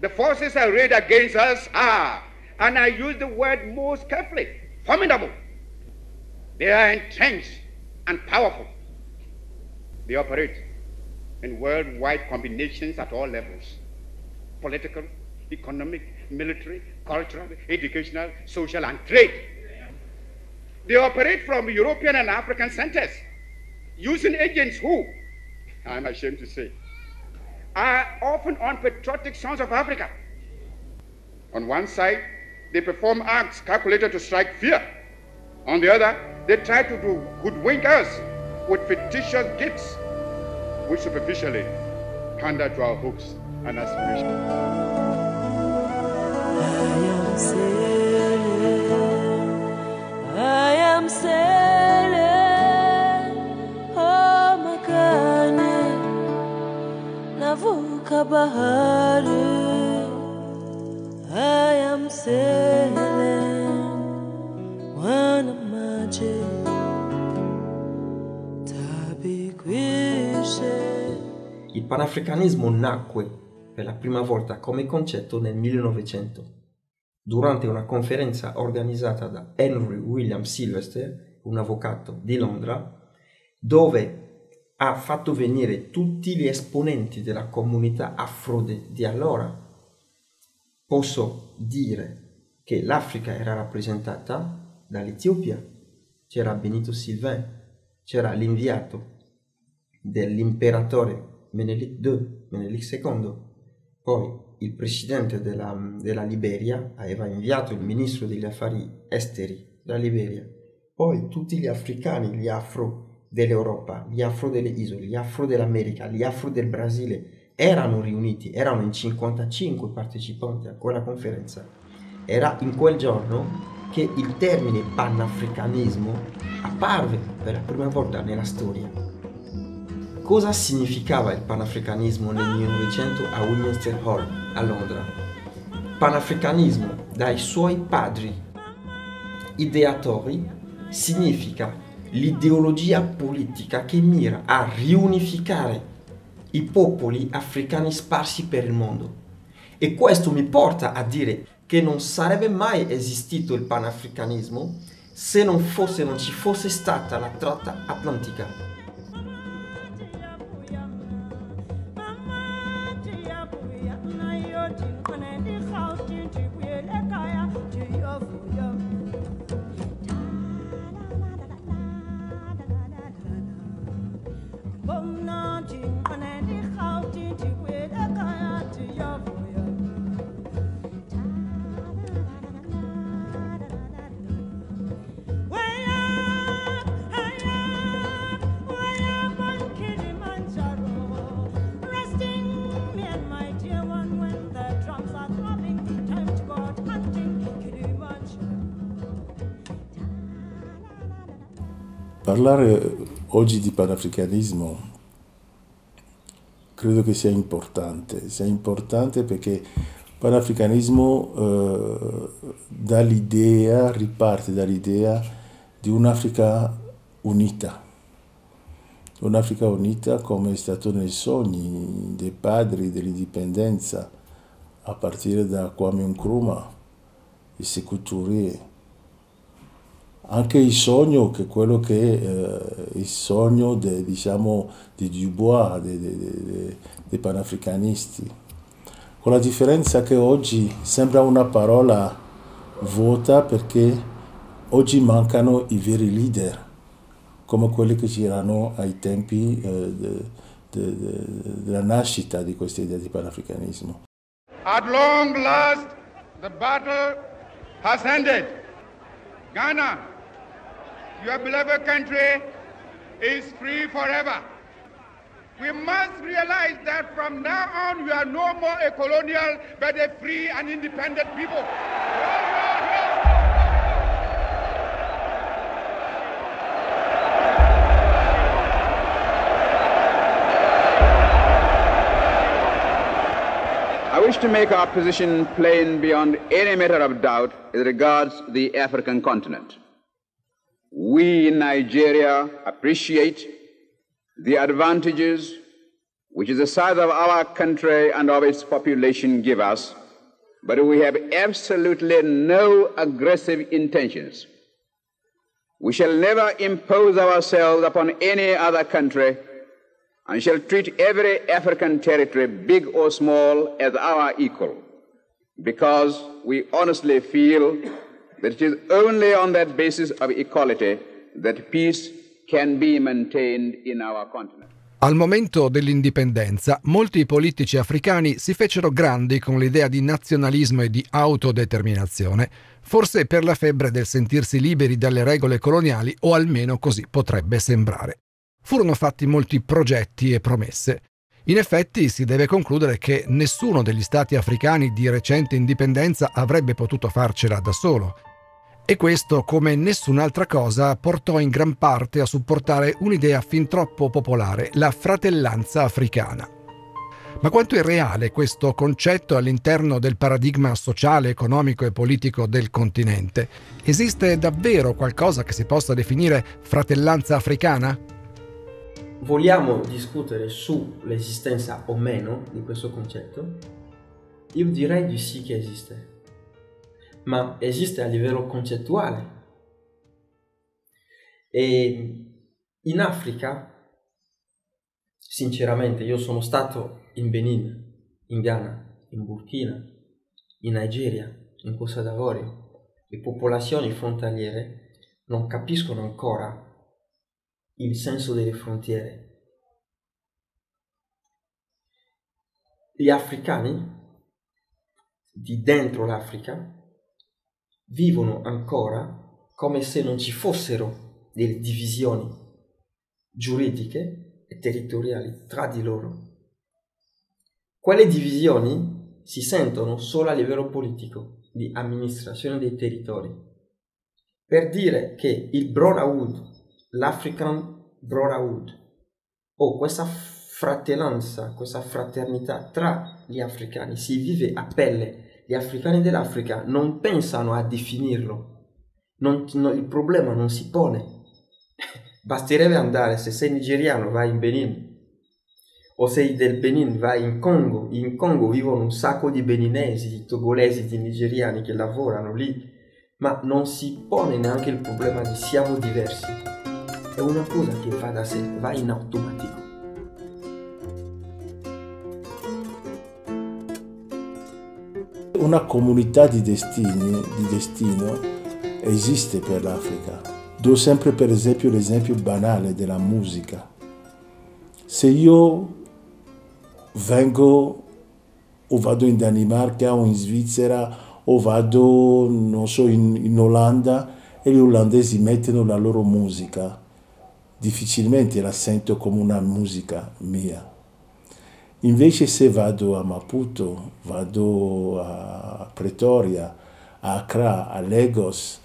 The forces arrayed against us are, and I use the word most carefully, formidable. They are entrenched and powerful. They operate in worldwide combinations at all levels: political, economic, military, cultural, educational, social, and trade. They operate from European and African centers, using agents who, I'm ashamed to say, are often unpatriotic sons of Africa. On one side, they perform acts calculated to strike fear. On the other, they try to do hoodwink us with fictitious gifts, which superficially pander to our hopes and aspirations. I am sailing, oh makane, navuka bahari. I am sailing, wana maji, tabikwishe. Il panafricanismo nacque per la prima volta come concetto nel 1900, durante una conferenza organizzata da Henry William Sylvester, un avvocato di Londra, dove ha fatto venire tutti gli esponenti della comunità afro di allora. Posso dire che l'Africa era rappresentata dall'Etiopia, c'era Benito Sylvain, c'era l'inviato dell'imperatore Menelik II, poi il presidente della Liberia aveva inviato il ministro degli affari esteri della Liberia, poi tutti gli africani, gli afro dell'Europa, gli afro delle isole, gli afro dell'America, gli afro del Brasile erano riuniti, erano in 55 partecipanti a quella conferenza. Era in quel giorno che il termine panafricanismo apparve per la prima volta nella storia. Cosa significava il panafricanismo nel 1900 a Westminster Hall a Londra? Panafricanismo, dai suoi padri ideatori, significa l'ideologia politica che mira a riunificare i popoli africani sparsi per il mondo. E questo mi porta a dire che non sarebbe mai esistito il panafricanismo se non ci fosse stata la tratta atlantica. Parlare oggi di panafricanismo credo che sia importante perché panafricanismo riparte dall'idea di un'Africa unita come è stato nei sogni dei padri dell'indipendenza, a partire da Kwame Nkrumah e Sékou Touré. Anche il sogno il sogno di Dubois, dei panafricanisti, con la differenza che oggi sembra una parola vuota, perché oggi mancano i veri leader, come quelli che c'erano ai tempi della nascita di questa idea di panafricanismo. At long last, the battle has ended. Ghana, your beloved country, is free forever. We must realize that from now on we are no more a colonial but a free and independent people. I wish to make our position plain beyond any matter of doubt as regards the African continent. We in Nigeria appreciate the advantages which the size of our country and of its population give us, but we have absolutely no aggressive intentions. We shall never impose ourselves upon any other country and shall treat every African territory, big or small, as our equal, because we honestly feel that it is only on that basis of equality that peace can be maintained in our continent. Al momento dell'indipendenza, molti politici africani si fecero grandi con l'idea di nazionalismo e di autodeterminazione, forse per la febbre del sentirsi liberi dalle regole coloniali, o almeno così potrebbe sembrare. Furono fatti molti progetti e promesse. In effetti si deve concludere che nessuno degli stati africani di recente indipendenza avrebbe potuto farcela da solo. E questo, come nessun'altra cosa, portò in gran parte a supportare un'idea fin troppo popolare, la fratellanza africana. Ma quanto è reale questo concetto all'interno del paradigma sociale, economico e politico del continente? Esiste davvero qualcosa che si possa definire fratellanza africana? Vogliamo discutere sull'esistenza o meno di questo concetto? Io direi di sì che esiste. Ma esiste a livello concettuale. E in Africa, sinceramente, io sono stato in Benin, in Ghana, in Burkina, in Nigeria, in Costa d'Avorio. Le popolazioni frontaliere non capiscono ancora il senso delle frontiere. Gli africani di dentro l'Africa vivono ancora come se non ci fossero delle divisioni giuridiche e territoriali tra di loro. Quelle divisioni si sentono solo a livello politico, di amministrazione dei territori. Per dire che il Brotherhood, l'African Brotherhood, o questa fratellanza, questa fraternità tra gli africani si vive a pelle. Gli africani dell'Africa non pensano a definirlo, il problema non si pone. Basterebbe andare, se sei nigeriano vai in Benin, o sei del Benin vai in Congo vivono un sacco di beninesi, di togolesi, di nigeriani che lavorano lì, ma non si pone neanche il problema di siamo diversi. È una cosa che va da sé, va in automatico. Una comunità di destino esiste per l'Africa. Do sempre per esempio l'esempio banale della musica. Se io vengo o vado in Danimarca o in Svizzera o vado, non so, in Olanda e gli olandesi mettono la loro musica, difficilmente la sento come una musica mia. Invece se vado a Maputo, vado a Pretoria, a Accra, a Lagos,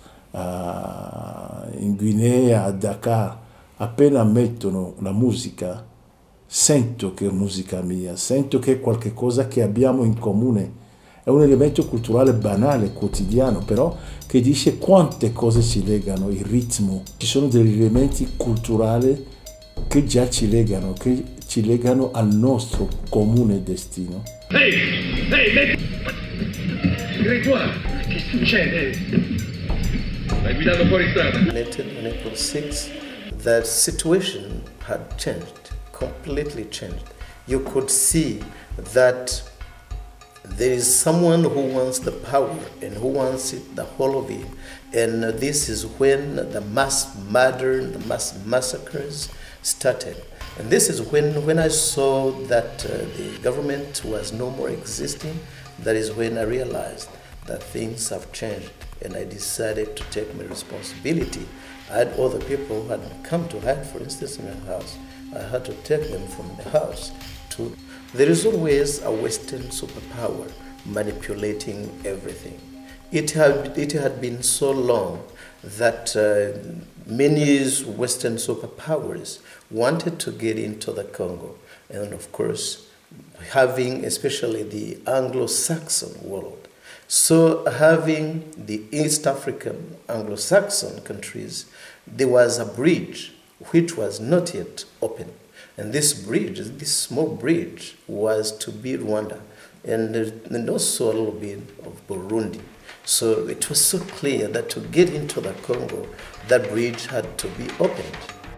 in Guinea, a Dakar, appena mettono la musica, sento che è musica mia, sento che è qualcosa che abbiamo in comune. È un elemento culturale banale, quotidiano, però che dice quante cose ci legano, il ritmo. Ci sono degli elementi culturali che già ci legano al nostro comune destino. Ehi, Gregoire, che succede? Stai guidando fuori strada? On April 6th, the situation had changed, completely changed. You could see that there is someone who wants the power and who wants it, the whole of it. And this is when the mass murder, the mass massacres started. And this is when I saw that the government was no more existing. That is when I realized that things have changed, and I decided to take my responsibility. I had other people who had come to hide, for instance, in my house. I had to take them from the house to. There is always a Western superpower manipulating everything. It had been so long that many Western superpowers wanted to get into the Congo, and of course, having especially the Anglo-Saxon world. So having the East African Anglo-Saxon countries, there was a bridge which was not yet open. And this bridge, this small bridge, was to be Rwanda and also a little bit of Burundi. So it was so clear that to get into the Congo, that bridge had to be opened.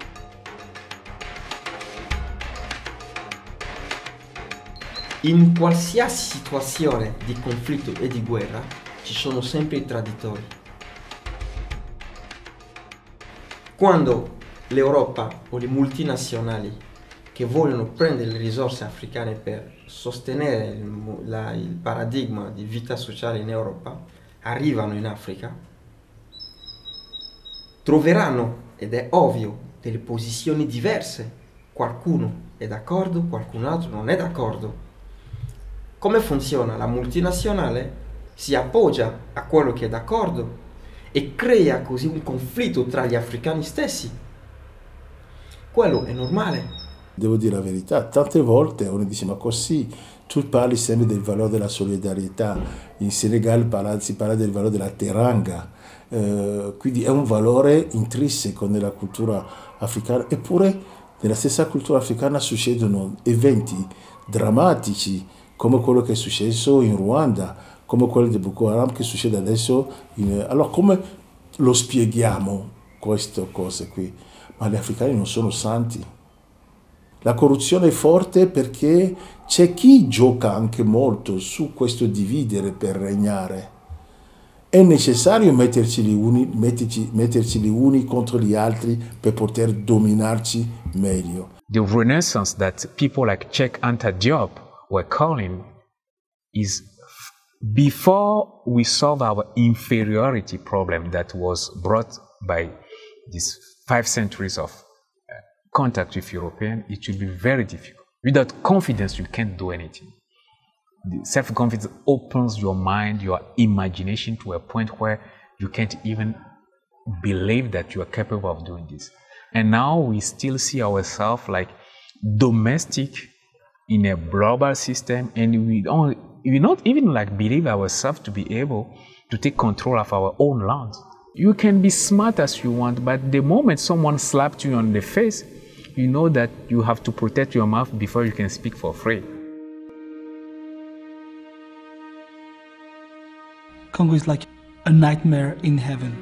In qualsiasi situazione di conflitto e di guerra ci sono sempre i traditori. Quando l'Europa o le multinazionali che vogliono prendere le risorse africane per sostenere il paradigma di vita sociale in Europa arrivano in Africa, troveranno, ed è ovvio, delle posizioni diverse. Qualcuno è d'accordo, qualcun altro non è d'accordo. Come funziona? La multinazionale si appoggia a quello che è d'accordo e crea così un conflitto tra gli africani stessi. Quello è normale. Devo dire la verità, tante volte uno dice ma così tu parli sempre del valore della solidarietà, in Senegal si parla del valore della teranga, quindi è un valore intrinseco nella cultura africana, eppure nella stessa cultura africana succedono eventi drammatici come quello che è successo in Ruanda, come quello di Boko Haram che succede adesso. Allora come lo spieghiamo queste cose qui? Ma gli africani non sono santi. La corruzione è forte perché c'è chi gioca anche molto su questo dividere per regnare. È necessario metterci gli uni contro gli altri per poter dominarci meglio. The renaissance that people like Cheikh Anta Diop were calling is before we solve our inferiority problem that was brought by these 5 centuries of contact with Europeans, it will be very difficult. Without confidence, you can't do anything. The self-confidence opens your mind, your imagination to a point where you can't even believe that you are capable of doing this. And now we still see ourselves like domestic in a global system, and we not even like believe ourselves to be able to take control of our own land. You can be smart as you want, but the moment someone slaps you on the face, you know that you have to protect your mouth before you can speak for free. Congo is like a nightmare in heaven.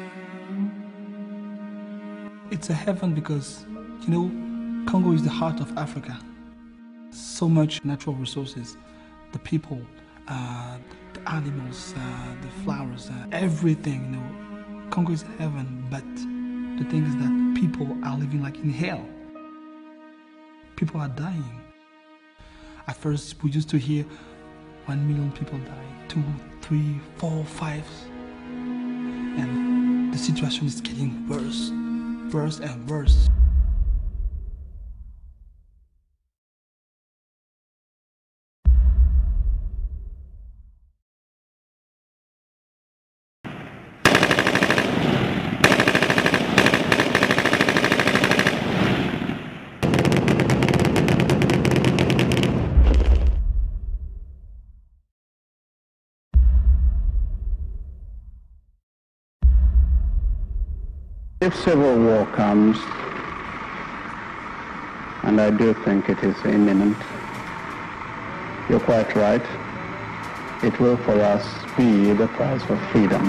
It's a heaven because, you know, Congo is the heart of Africa. So much natural resources, the people, the animals, the flowers, everything, you know. Congo is heaven, but the thing is that people are living like in hell. People are dying. At first, we used to hear 1 million people die, 2, 3, 4, 5. And the situation is getting worse, worse and worse. If civil war comes, and I do think it is imminent, you're quite right, it will for us be the price for freedom.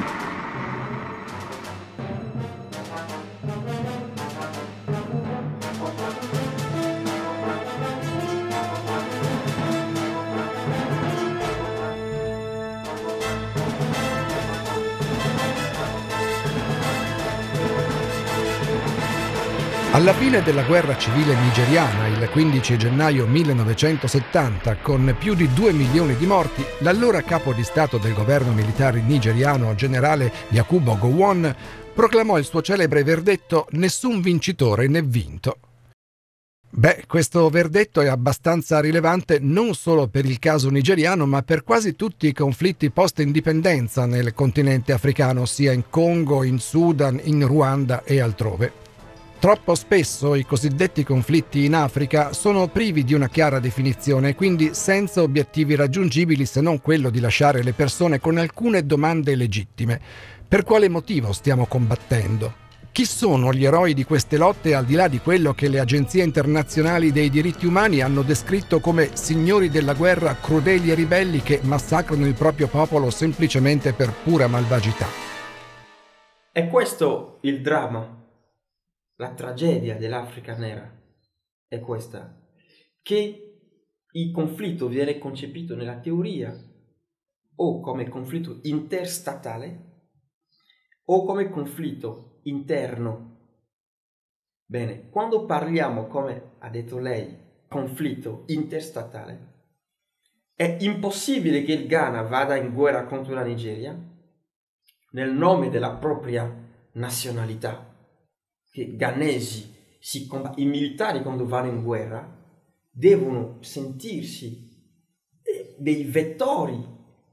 Alla fine della guerra civile nigeriana, il 15 gennaio 1970, con più di 2 milioni di morti, l'allora capo di Stato del governo militare nigeriano, generale Yakubu Gowon, proclamò il suo celebre verdetto «Nessun vincitore né vinto». Beh, questo verdetto è abbastanza rilevante non solo per il caso nigeriano, ma per quasi tutti i conflitti post-indipendenza nel continente africano, sia in Congo, in Sudan, in Ruanda e altrove. Troppo spesso i cosiddetti conflitti in Africa sono privi di una chiara definizione e quindi senza obiettivi raggiungibili se non quello di lasciare le persone con alcune domande legittime. Per quale motivo stiamo combattendo? Chi sono gli eroi di queste lotte al di là di quello che le agenzie internazionali dei diritti umani hanno descritto come signori della guerra crudeli e ribelli che massacrano il proprio popolo semplicemente per pura malvagità? È questo il dramma, la tragedia dell'Africa nera, è questa, che il conflitto viene concepito nella teoria o come conflitto interstatale o come conflitto interno. Bene, quando parliamo, come ha detto lei, conflitto interstatale, è impossibile che il Ghana vada in guerra contro la Nigeria nel nome della propria nazionalità. Che ghanesi, i militari quando vanno in guerra devono sentirsi dei vettori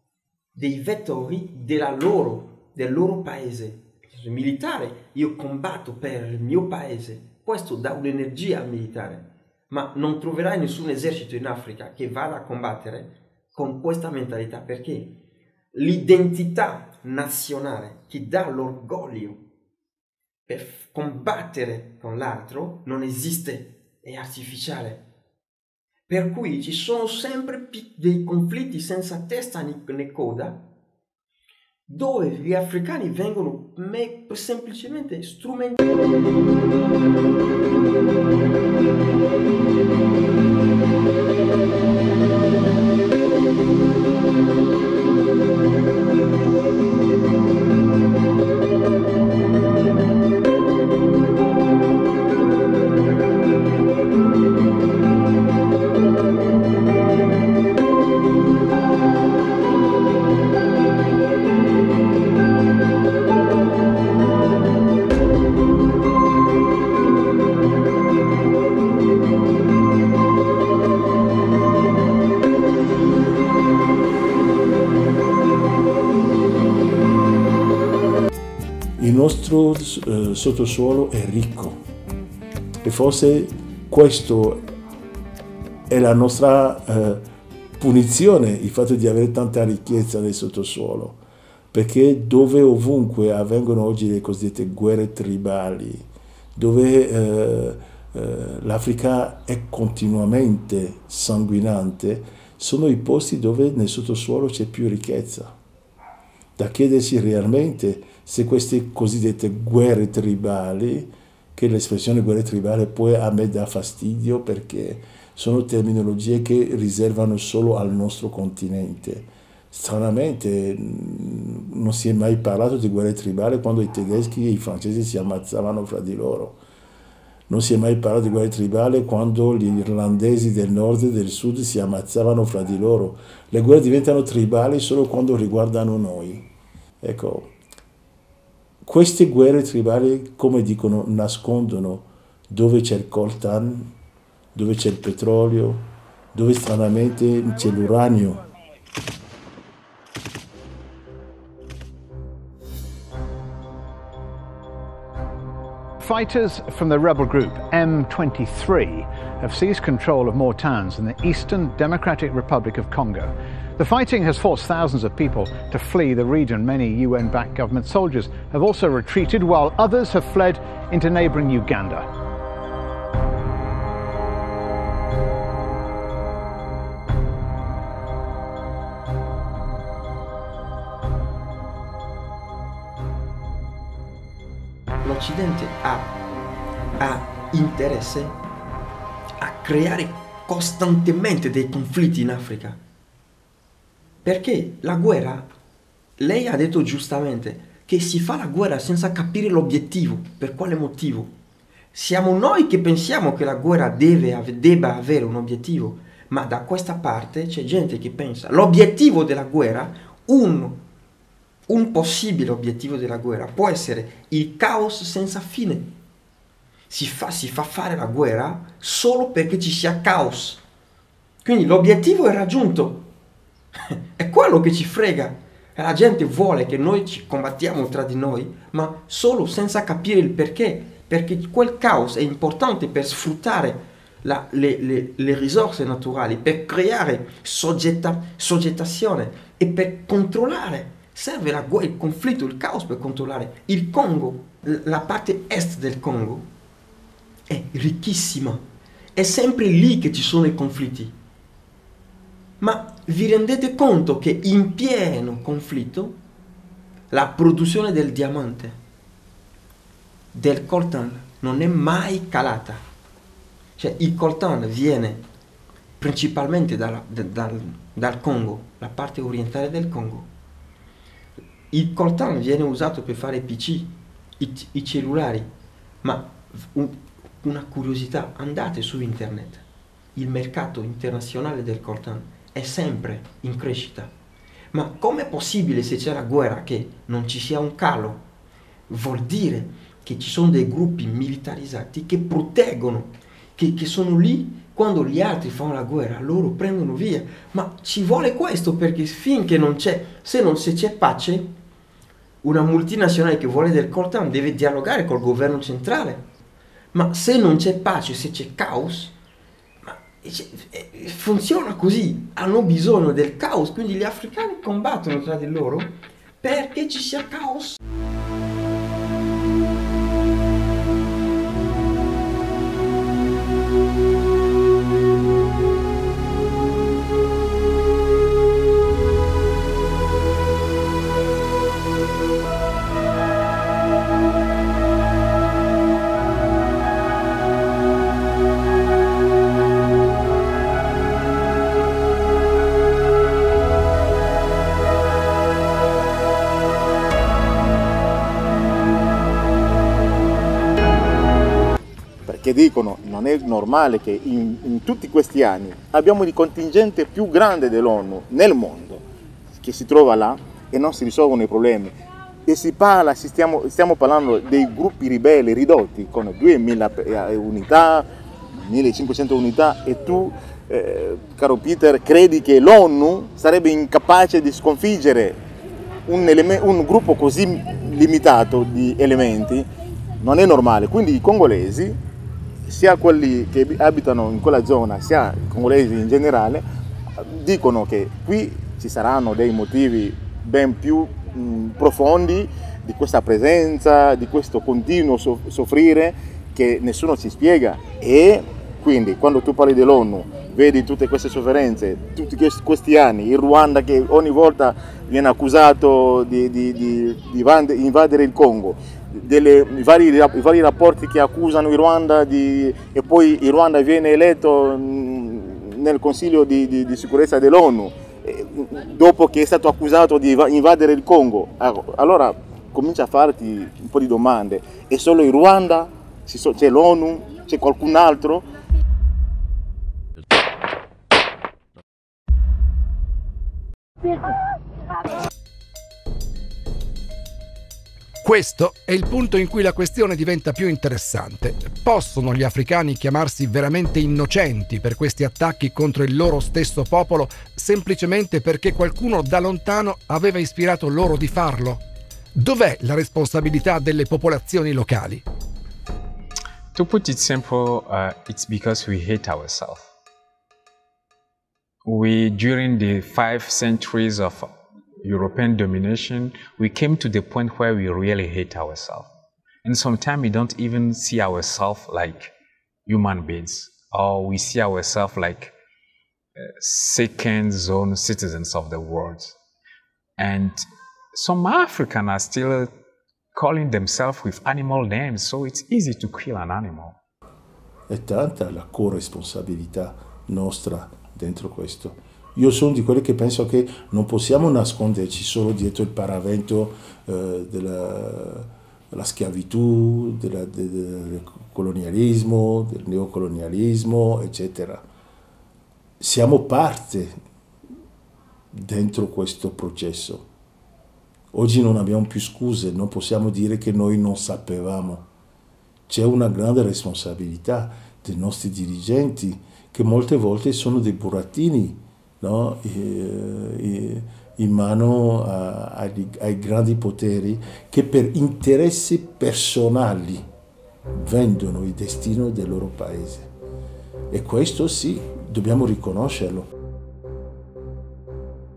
del loro paese. Il militare, io combatto per il mio paese, questo dà un'energia al militare, ma non troverai nessun esercito in Africa che vada a combattere con questa mentalità, perché l'identità nazionale che dà l'orgoglio per combattere con l'altro non esiste, è artificiale. Per cui ci sono sempre dei conflitti senza testa né coda, dove gli africani vengono semplicemente strumentali. Il nostro sottosuolo è ricco e forse questo è la nostra punizione, il fatto di avere tanta ricchezza nel sottosuolo, perché dove ovunque avvengono oggi le cosiddette guerre tribali, dove l'Africa è continuamente sanguinante, sono i posti dove nel sottosuolo c'è più ricchezza. Da chiedersi realmente se queste cosiddette guerre tribali, che l'espressione guerre tribali poi a me dà fastidio perché sono terminologie che riservano solo al nostro continente. Stranamente non si è mai parlato di guerre tribali quando i tedeschi e i francesi si ammazzavano fra di loro. Non si è mai parlato di guerre tribali quando gli irlandesi del nord e del sud si ammazzavano fra di loro. Le guerre diventano tribali solo quando riguardano noi. Ecco, queste guerre tribali, come dicono, nascondono dove c'è il coltan, dove c'è il petrolio, dove stranamente c'è l'uranio. Fighters from the rebel group M23 have seized control of more towns in the Eastern Democratic Republic of Congo. The fighting has forced thousands of people to flee the region. Many UN-backed government soldiers have also retreated, while others have fled into neighbouring Uganda. L'Occidente ha interesse a creare costantemente dei conflitti in Africa. Perché la guerra, lei ha detto giustamente, che si fa la guerra senza capire l'obiettivo. Per quale motivo? Siamo noi che pensiamo che la guerra debba avere un obiettivo, ma da questa parte c'è gente che pensa l'obiettivo della guerra, un possibile obiettivo della guerra può essere il caos senza fine. Si fa fare la guerra solo perché ci sia caos. Quindi l'obiettivo è raggiunto. È quello che ci frega. La gente vuole che noi ci combattiamo tra di noi, ma solo senza capire il perché. Perché quel caos è importante per sfruttare le risorse naturali, per creare soggettazione e per controllare. Serve il conflitto, il caos per controllare. Il Congo la parte est del Congo è ricchissima, è sempre lì che ci sono i conflitti. Ma vi rendete conto che in pieno conflitto la produzione del diamante, del coltan, non è mai calata? Cioè il coltan viene principalmente dal Congo, la parte orientale del Congo. Il coltan viene usato per fare i PC, i cellulari, ma una curiosità, andate su internet, il mercato internazionale del coltan è sempre in crescita. Ma com'è possibile, se c'è la guerra, che non ci sia un calo? Vuol dire che ci sono dei gruppi militarizzati che proteggono, che sono lì quando gli altri fanno la guerra, loro prendono via. Ma ci vuole questo, perché finché non c'è, se c'è pace, una multinazionale che vuole del coltan deve dialogare col governo centrale. Ma se non c'è pace, se c'è caos, funziona così, hanno bisogno del caos, quindi gli africani combattono tra di loro perché ci sia caos. Che dicono non è normale che in tutti questi anni abbiamo il contingente più grande dell'ONU nel mondo che si trova là e non si risolvono i problemi, e stiamo parlando dei gruppi ribelli ridotti con 2000 unità, 1500 unità, e tu caro Peter credi che l'ONU sarebbe incapace di sconfiggere un gruppo così limitato di elementi? Non è normale. Quindi i congolesi, sia quelli che abitano in quella zona, sia i congolesi in generale, dicono che qui ci saranno dei motivi ben più profondi di questa presenza, di questo continuo soffrire che nessuno ci spiega. E quindi quando tu parli dell'ONU vedi tutte queste sofferenze, tutti questi anni, il Ruanda che ogni volta viene accusato di invadere il Congo, i vari rapporti che accusano il Ruanda e poi il Ruanda viene eletto nel Consiglio di sicurezza dell'ONU dopo che è stato accusato di invadere il Congo. Allora comincia a farti un po' di domande: è solo il Ruanda? C'è l'ONU? C'è qualcun altro? Questo è il punto in cui la questione diventa più interessante. Possono gli africani chiamarsi veramente innocenti per questi attacchi contro il loro stesso popolo semplicemente perché qualcuno da lontano aveva ispirato loro di farlo? Dov'è la responsabilità delle popolazioni locali? To put it simple, it's because we hate ourselves. During the 5 centuries of European domination, we came to the point where we really hate ourselves. And sometimes we don't even see ourselves like human beings, or we see ourselves like second zone citizens of the world. And some Africans are still calling themselves with animal names, so it's easy to kill an animal. È tanta la corresponsabilità nostra dentro questo. Io sono di quelli che penso che non possiamo nasconderci solo dietro il paravento della schiavitù, del colonialismo, del neocolonialismo, eccetera. Siamo parte dentro questo processo. Oggi non abbiamo più scuse, non possiamo dire che noi non sapevamo. C'è una grande responsabilità dei nostri dirigenti, che molte volte sono dei burattini, no? In mano ai grandi poteri, che per interessi personali vendono il destino del loro paese. E questo sì, dobbiamo riconoscerlo.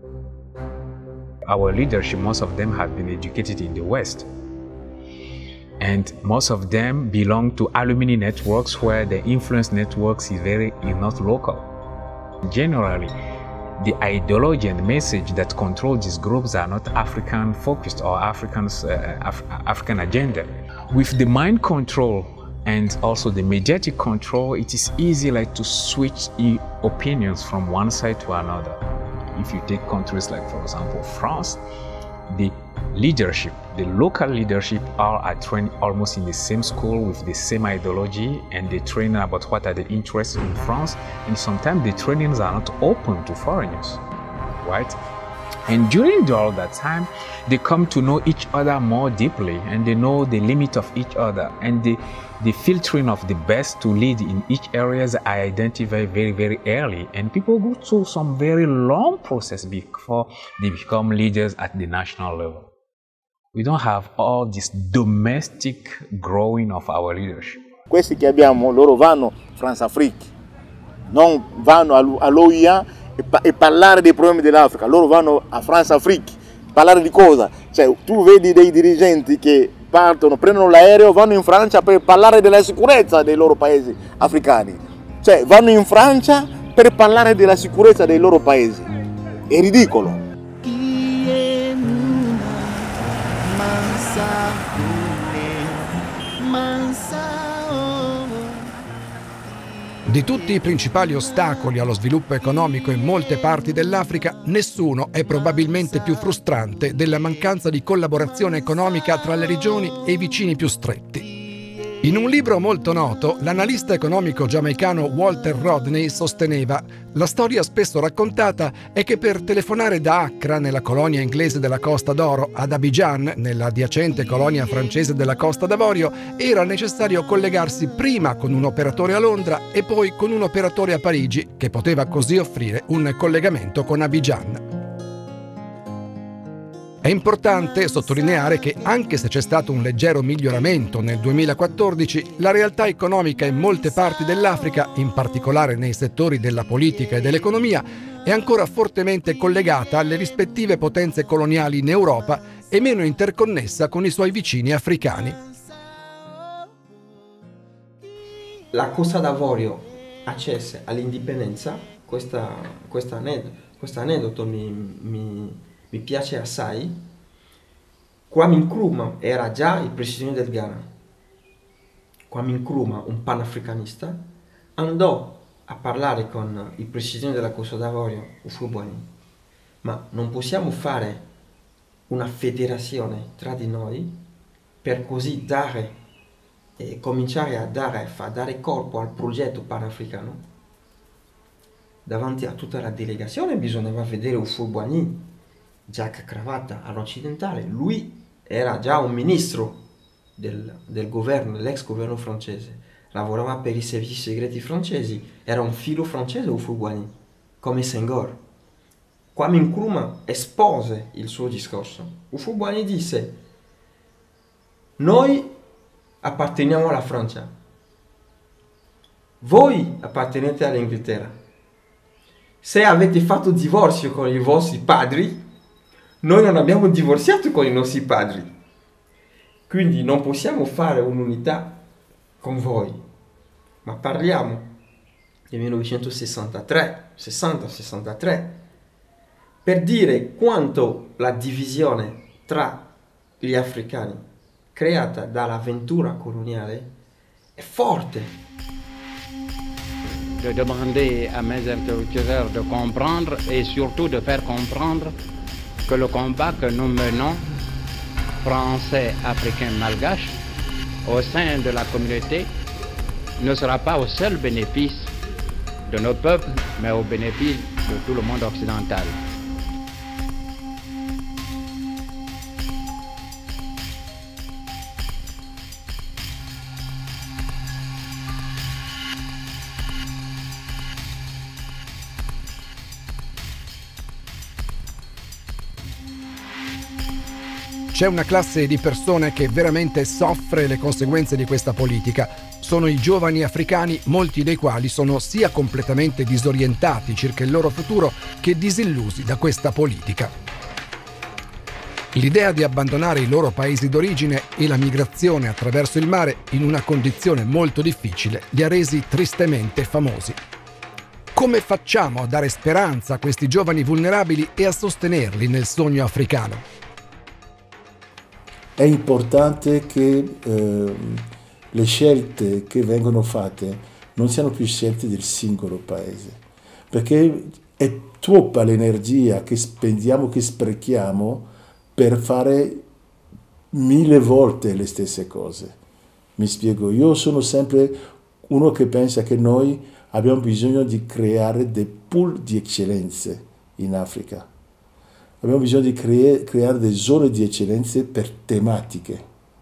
Our leadership, most of them have been educated in the West. And most of them belong to alumni networks where the influence networks is not local. Generally, the ideology and message that control these groups are not African focused or African agenda. With the mind control and also the mediatic control, it is easy to switch opinions from one side to another. If you take countries like, for example, France, the local leadership are trained almost in the same school with the same ideology, and they train about what are the interests in France, and sometimes the trainings are not open to foreigners, right? And during all that time, they come to know each other more deeply, and they know the limit of each other, and the filtering of the best to lead in each areas are identified very, very early, and people go through some very long process before they become leaders at the national level. We don't have all this domestic growing of our leadership. Questi che abbiamo, loro vanno France-Afrique, non vanno all'OIA e parlare dei problemi dell'Africa, loro vanno a France-Afrique, parlare di cosa? Cioè, tu vedi dei dirigenti che partono, prendono l'aereo, vanno in Francia per parlare della sicurezza dei loro paesi africani. Cioè, vanno in Francia per parlare della sicurezza dei loro paesi. È ridicolo. Di tutti i principali ostacoli allo sviluppo economico in molte parti dell'Africa, nessuno è probabilmente più frustrante della mancanza di collaborazione economica tra le regioni e i vicini più stretti. In un libro molto noto, l'analista economico giamaicano Walter Rodney sosteneva: la storia spesso raccontata è che per telefonare da Accra, nella colonia inglese della Costa d'Oro, ad Abidjan, nella adiacente colonia francese della Costa d'Avorio, era necessario collegarsi prima con un operatore a Londra e poi con un operatore a Parigi, che poteva così offrire un collegamento con Abidjan. È importante sottolineare che, anche se c'è stato un leggero miglioramento nel 2014, la realtà economica in molte parti dell'Africa, in particolare nei settori della politica e dell'economia, è ancora fortemente collegata alle rispettive potenze coloniali in Europa e meno interconnessa con i suoi vicini africani. La Costa d'Avorio accesse all'indipendenza, questo aneddoto mi piace assai. Kwame Nkrumah era già il presidente del Ghana. Kwame Nkrumah, un panafricanista, andò a parlare con il presidente della Costa d'Avorio, Houphouët-Boigny, ma non possiamo fare una federazione tra di noi per così cominciare a dare corpo al progetto panafricano. Davanti a tutta la delegazione bisognava vedere Houphouët-Boigny, giacca cravatta all'occidentale. Lui era già un ministro del governo, dell'ex governo francese, lavorava per i servizi segreti francesi, era un filo francese Houphouët-Boigny, come Senghor. Kwame Nkrumah espose il suo discorso. Houphouët-Boigny disse: noi apparteniamo alla Francia, voi appartenete all'Inghilterra. Se avete fatto divorzio con i vostri padri, noi non abbiamo divorziato con i nostri padri, quindi non possiamo fare un'unità con voi. Ma parliamo del 1963, per dire quanto la divisione tra gli africani creata dall'avventura coloniale è forte. De demander à mes interlocuteurs de comprendre et surtout de faire comprendre que le combat que nous menons, français, africains, malgaches, au sein de la communauté, ne sera pas au seul bénéfice de nos peuples, mais au bénéfice de tout le monde occidental. C'è una classe di persone che veramente soffre le conseguenze di questa politica. Sono i giovani africani, molti dei quali sono sia completamente disorientati circa il loro futuro che disillusi da questa politica. L'idea di abbandonare i loro paesi d'origine e la migrazione attraverso il mare in una condizione molto difficile li ha resi tristemente famosi. Come facciamo a dare speranza a questi giovani vulnerabili e a sostenerli nel sogno africano? È importante che le scelte che vengono fatte non siano più scelte del singolo paese, perché è troppa l'energia che spendiamo, che sprechiamo per fare 1000 volte le stesse cose. Mi spiego, io sono sempre uno che pensa che noi abbiamo bisogno di creare dei pool di eccellenze in Africa. Abbiamo bisogno di creare delle zone di eccellenze per tematiche.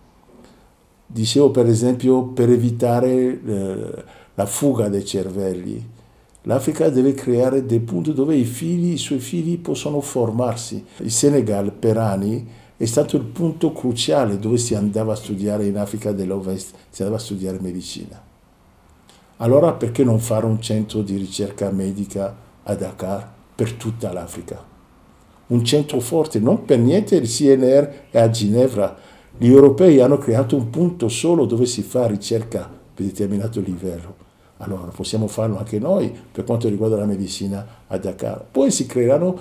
Dicevo per esempio per evitare la fuga dei cervelli. L'Africa deve creare dei punti dove i suoi figli possono formarsi. Il Senegal per anni è stato il punto cruciale dove si andava a studiare in Africa dell'Ovest, si andava a studiare medicina. Allora perché non fare un centro di ricerca medica a Dakar per tutta l'Africa? Un centro forte, non per niente il CNR è a Ginevra. Gli europei hanno creato un punto solo dove si fa ricerca per determinato livello. Allora possiamo farlo anche noi per quanto riguarda la medicina a Dakar. Poi si creeranno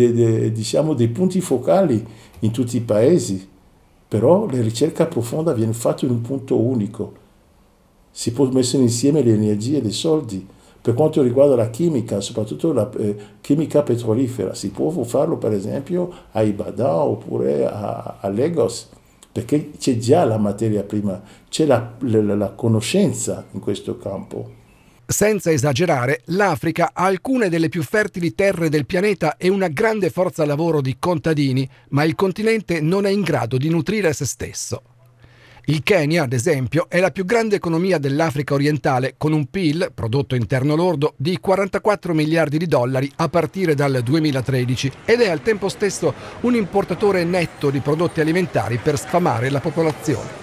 dei punti focali in tutti i paesi, però la ricerca profonda viene fatta in un punto unico. Si può mettere insieme le energie e i soldi. Per quanto riguarda la chimica, soprattutto la chimica petrolifera, si può farlo per esempio a Ibadan oppure a Lagos, perché c'è già la materia prima, c'è la conoscenza in questo campo. Senza esagerare, l'Africa ha alcune delle più fertili terre del pianeta e una grande forza lavoro di contadini, ma il continente non è in grado di nutrire se stesso. Il Kenya, ad esempio, è la più grande economia dell'Africa orientale, con un PIL, prodotto interno lordo, di 44 miliardi di dollari a partire dal 2013 ed è al tempo stesso un importatore netto di prodotti alimentari per sfamare la popolazione.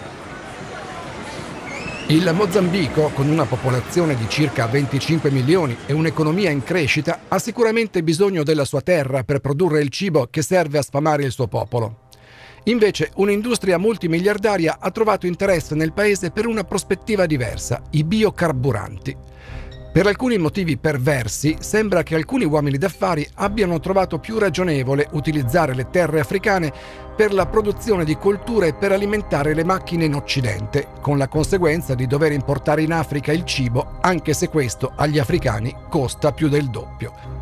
Il Mozambico, con una popolazione di circa 25 milioni e un'economia in crescita, ha sicuramente bisogno della sua terra per produrre il cibo che serve a sfamare il suo popolo. Invece, un'industria multimiliardaria ha trovato interesse nel paese per una prospettiva diversa, i biocarburanti. Per alcuni motivi perversi, sembra che alcuni uomini d'affari abbiano trovato più ragionevole utilizzare le terre africane per la produzione di colture per alimentare le macchine in Occidente, con la conseguenza di dover importare in Africa il cibo, anche se questo agli africani costa più del doppio.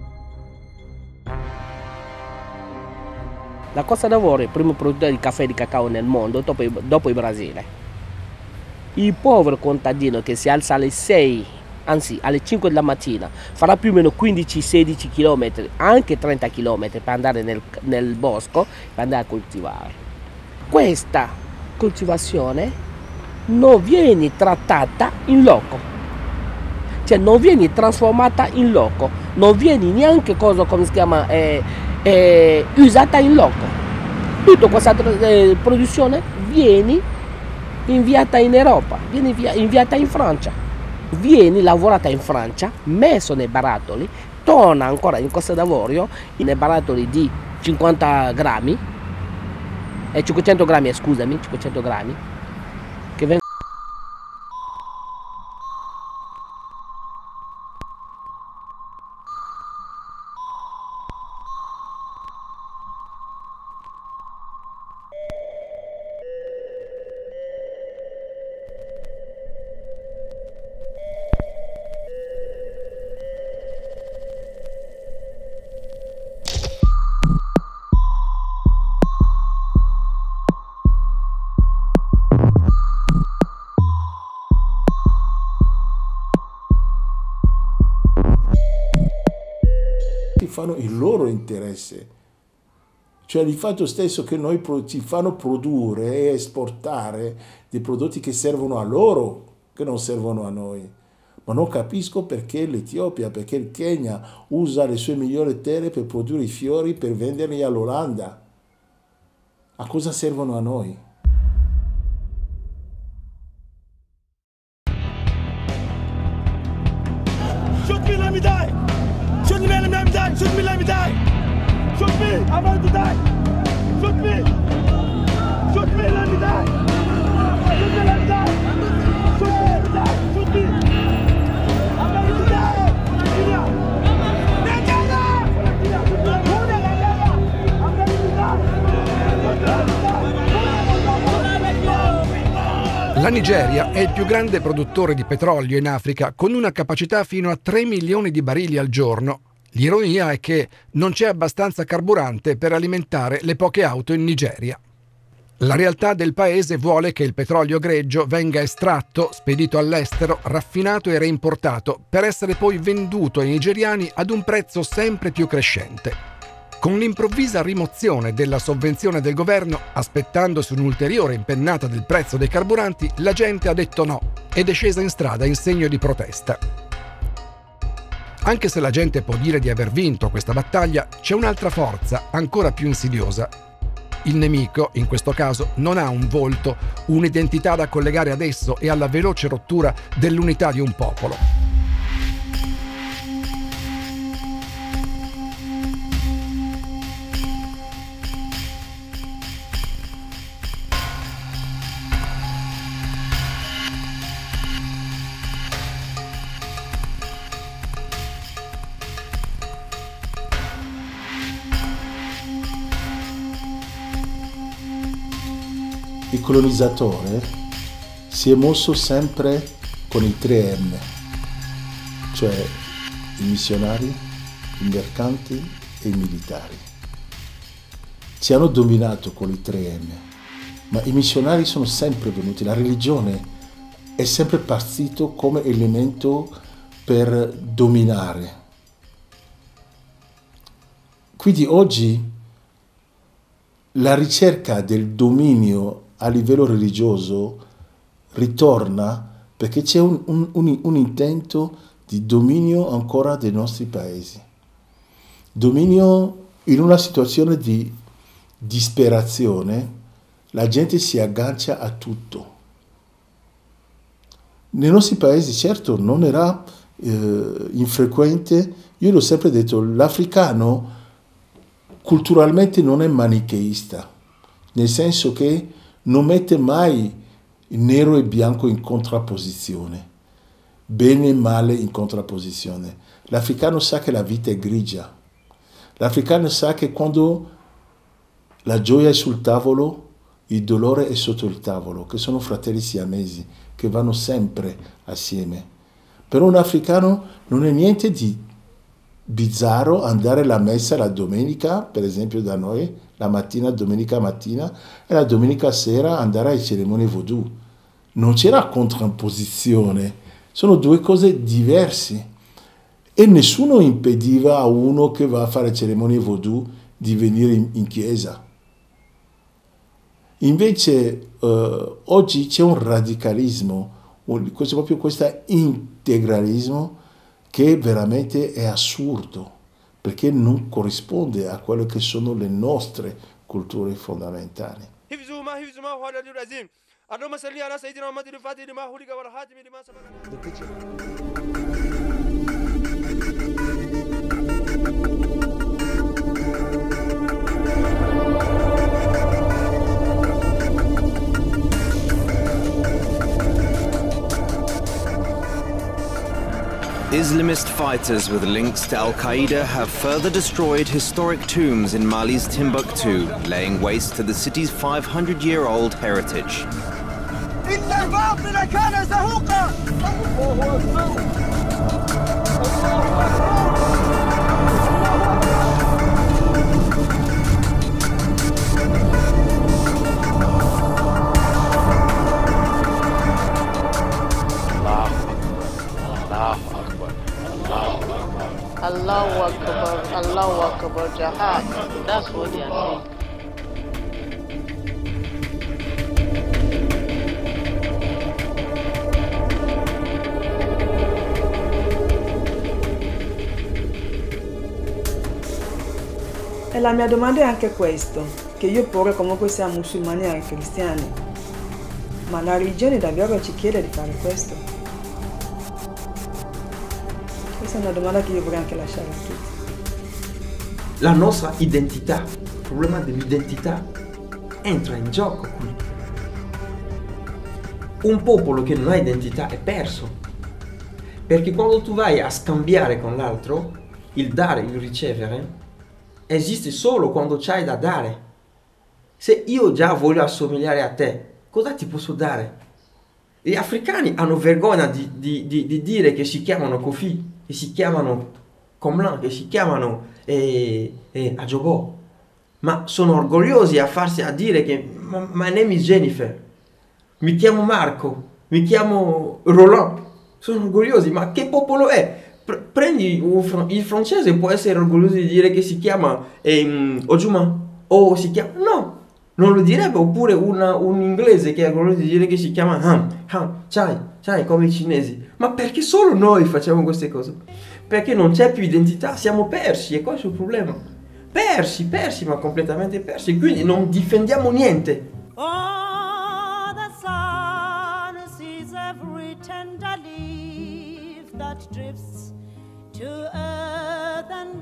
La Costa d'Avorio è il primo produttore di caffè e di cacao nel mondo, dopo il Brasile. Il povero contadino che si alza alle 6, anzi alle 5 della mattina, farà più o meno 15-16 km, anche 30 km per andare nel bosco, per andare a coltivare. Questa coltivazione non viene trattata in loco, cioè non viene trasformata in loco, non viene neanche usata in loco. Tutta questa produzione viene inviata in Europa, viene inviata in Francia, viene lavorata in Francia, messo nei barattoli, torna ancora in Costa d'Avorio nei barattoli di 50 grammi, 500 grammi, scusami, 500 grammi, che vengono. Fanno il loro interesse, cioè il fatto stesso che noi ci fanno produrre e esportare dei prodotti che servono a loro, che non servono a noi. Ma non capisco perché l'Etiopia, perché il Kenya usa le sue migliori terre per produrre i fiori per venderli all'Olanda. A cosa servono a noi? Shoot me, let me die! Shoot me, let me die! Shoot me, let me die! Shoot me, I'm going to die! La Nigeria è il più grande produttore di petrolio in Africa, con una capacità fino a 3 milioni di barili al giorno. L'ironia è che non c'è abbastanza carburante per alimentare le poche auto in Nigeria. La realtà del paese vuole che il petrolio greggio venga estratto, spedito all'estero, raffinato e reimportato, per essere poi venduto ai nigeriani ad un prezzo sempre più crescente. Con l'improvvisa rimozione della sovvenzione del governo, aspettandosi un'ulteriore impennata del prezzo dei carburanti, la gente ha detto no ed è scesa in strada in segno di protesta. Anche se la gente può dire di aver vinto questa battaglia, c'è un'altra forza ancora più insidiosa. Il nemico, in questo caso, non ha un volto, un'identità da collegare ad esso e alla veloce rottura dell'unità di un popolo. Il colonizzatore si è mosso sempre con i 3M, cioè i missionari, i mercanti e i militari. Ci hanno dominato con i 3M, ma i missionari sono sempre venuti, la religione è sempre partito come elemento per dominare. Quindi oggi la ricerca del dominio a livello religioso ritorna perché c'è un intento di dominio ancora dei nostri paesi. Dominio in una situazione di disperazione, la gente si aggancia a tutto. Nei nostri paesi, certo, non era infrequente, io l'ho sempre detto, l'africano culturalmente non è manicheista, nel senso che non mette mai nero e bianco in contrapposizione, bene e male in contrapposizione. L'africano sa che la vita è grigia, l'africano sa che quando la gioia è sul tavolo, il dolore è sotto il tavolo, che sono fratelli siamesi, che vanno sempre assieme. Per un africano non è niente di bizzarro andare alla messa la domenica, per esempio da noi, la mattina, domenica mattina, e la domenica sera andare alle cerimonie voodoo. Non c'era contrapposizione, sono due cose diverse. E nessuno impediva a uno che va a fare cerimonie voodoo di venire in chiesa. Invece oggi c'è un radicalismo, proprio questo integralismo che veramente è assurdo, perché non corrisponde a quelle che sono le nostre culture fondamentali. Islamist fighters with links to Al-Qaeda have further destroyed historic tombs in Mali's Timbuktu, laying waste to the city's 500-year-old heritage. Allahu Akbar, Allahu Akbar, Jihad. That's what they are saying. E la mia domanda è anche questo, che io porrò comunque sia musulmani e cristiani. Ma la religione davvero ci chiede di fare questo? Questa è una domanda che io vorrei anche lasciare a tutti. la nostra identità, il problema dell'identità entra in gioco qui. Un popolo che non ha identità è perso, perché quando tu vai a scambiare con l'altro, il dare, il ricevere, esiste solo quando c'hai da dare. Se io già voglio assomigliare a te, cosa ti posso dare? Gli africani hanno vergogna di dire che si chiamano Kofi, che si chiamano Komlan, che si chiamano Ajobo, ma sono orgogliosi a dire che my name is Jennifer, mi chiamo Marco, mi chiamo Roland, sono orgogliosi. Ma che popolo è? Prendi il francese, può essere orgoglioso di dire che si chiama Ojuma, o si chiama, no, non lo direbbe. Oppure un inglese che è orgoglioso di dire che si chiama Han, chai, come i cinesi. Ma perché solo noi facciamo queste cose? Perché non c'è più identità, siamo persi, e questo è il problema. Persi, ma completamente persi, quindi non difendiamo niente. Oh, the sun sees every tender leaf that drifts to earth and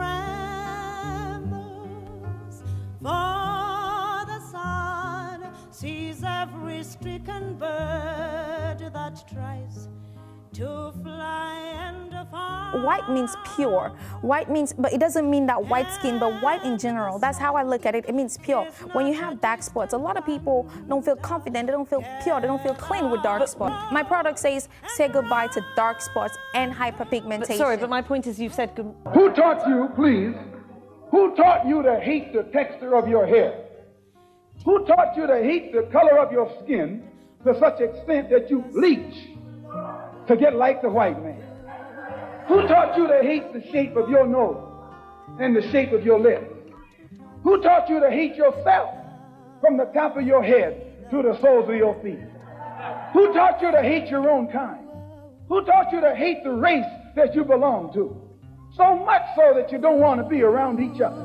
trembles. For the sun sees every stricken bird that tries to fly and fall. White means pure. White means, but it doesn't mean that white skin, but white in general. That's how I look at it. It means pure. When you have dark spots, a lot of people don't feel confident, they don't feel pure, they don't feel clean with dark spots. My product says, say goodbye to dark spots and hyperpigmentation. But sorry, but my point is you've said good. Who taught you, please, who taught you to hate the texture of your hair? Who taught you to hate the color of your skin to such extent that you bleach to get like the white man? Who taught you to hate the shape of your nose and the shape of your lips? Who taught you to hate yourself from the top of your head to the soles of your feet? Who taught you to hate your own kind? Who taught you to hate the race that you belong to? So much so that you don't want to be around each other.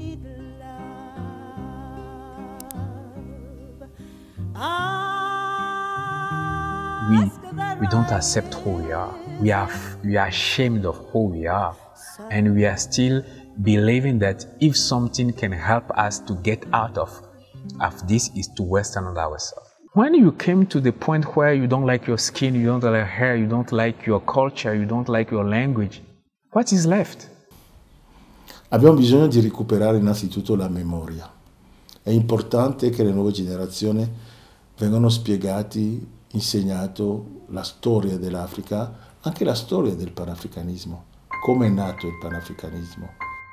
We don't accept who we are. We are ashamed of who we are. And we are still believing that if something can help us to get out of this is to westernize ourselves. When you came to the point where you don't like your skin, you don't like your hair, you don't like your culture, you don't like your language, what is left? Abbiamo bisogno di recuperare innanzitutto la memoria. È importante che le nuove generazioni vengano spiegati, insegnato la storia dell'Africa, anche la storia del panafricanismo, come è nato il panafricanismo.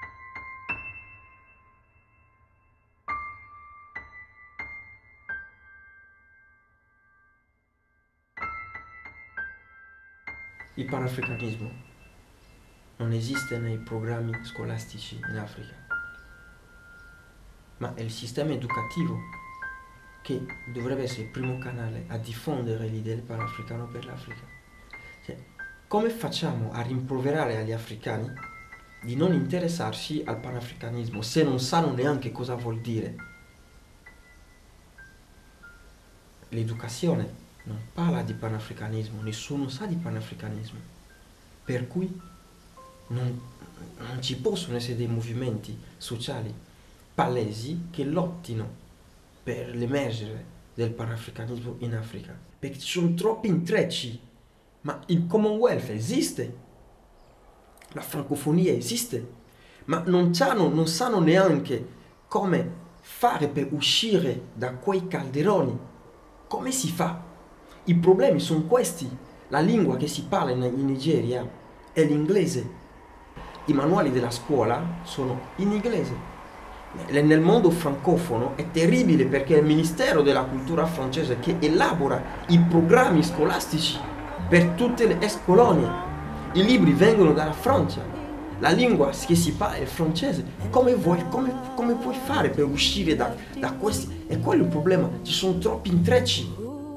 Il panafricanismo non esiste nei programmi scolastici in Africa, ma è il sistema educativo che dovrebbe essere il primo canale a diffondere l'idea del panafricano per l'Africa. Cioè, come facciamo a rimproverare agli africani di non interessarsi al panafricanismo se non sanno neanche cosa vuol dire? L'educazione non parla di panafricanismo, nessuno sa di panafricanismo, per cui non ci possono essere dei movimenti sociali palesi che lottino per l'emergere del panafricanismo in Africa, perché ci sono troppi intrecci. Ma il Commonwealth esiste, la francofonia esiste, ma non sanno neanche come fare per uscire da quei calderoni. Come si fa? I problemi sono questi. La lingua che si parla in Nigeria è l'inglese. I manuali della scuola sono in inglese. Nel mondo francofono è terribile perché è il Ministero della Cultura francese che elabora i programmi scolastici per tutte le ex colonie. I libri vengono dalla Francia, la lingua che si parla è il francese. Come puoi fare per uscire da questi? E quello è il problema, ci sono troppi intrecci.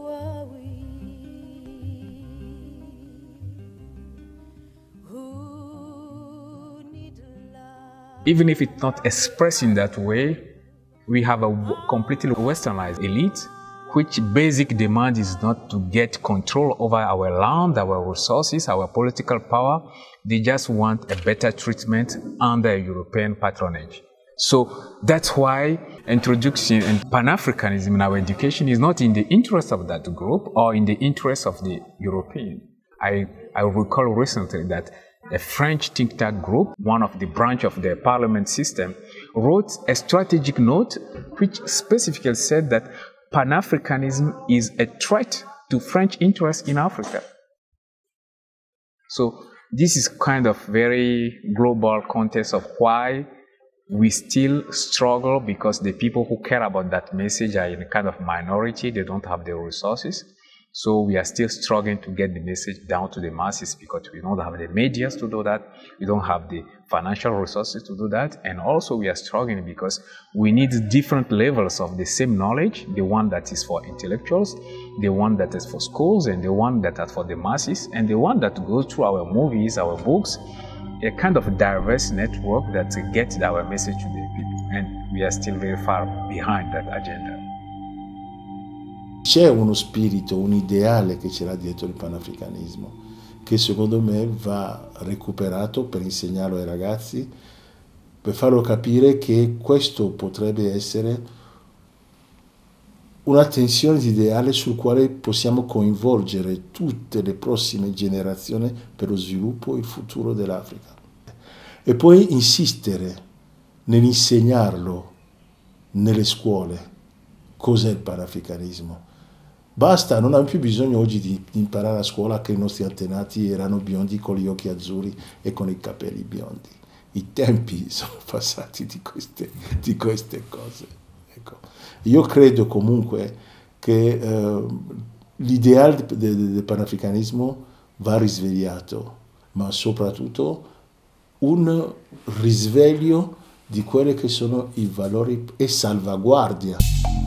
Even if it's not expressed in that way, we have a completely westernized elite which basic demand is not to get control over our land, our resources, our political power. They just want a better treatment under European patronage. So that's why introduction and Pan-Africanism in our education is not in the interest of that group or in the interest of the European. I recall recently that a French think tank group, one of the branch of the parliament system, wrote a strategic note which specifically said that Pan-Africanism is a threat to French interests in Africa. So this is kind of very global context of why we still struggle, because the people who care about that message are in a kind of minority. They don't have the resources. So we are still struggling to get the message down to the masses because we don't have the media to do that. We don't have the financial resources to do that. And also we are struggling because we need different levels of the same knowledge, the one that is for intellectuals, the one that is for schools, and the one that is for the masses, and the one that goes through our movies, our books, a kind of diverse network that gets our message to the people. And we are still very far behind that agenda. C'è uno spirito, un ideale che c'era dietro il panafricanismo, che secondo me va recuperato per insegnarlo ai ragazzi, per farlo capire che questo potrebbe essere una tensione di ideale sul quale possiamo coinvolgere tutte le prossime generazioni per lo sviluppo e il futuro dell'Africa. E poi insistere nell'insegnarlo nelle scuole. Cos'è il panafricanismo? Basta, non abbiamo più bisogno oggi di imparare a scuola che i nostri antenati erano biondi con gli occhi azzurri e con i capelli biondi. I tempi sono passati di queste cose. Ecco. Io credo comunque che l'ideale del panafricanismo va risvegliato, ma soprattutto un risveglio di quelli che sono i valori e salvaguardia.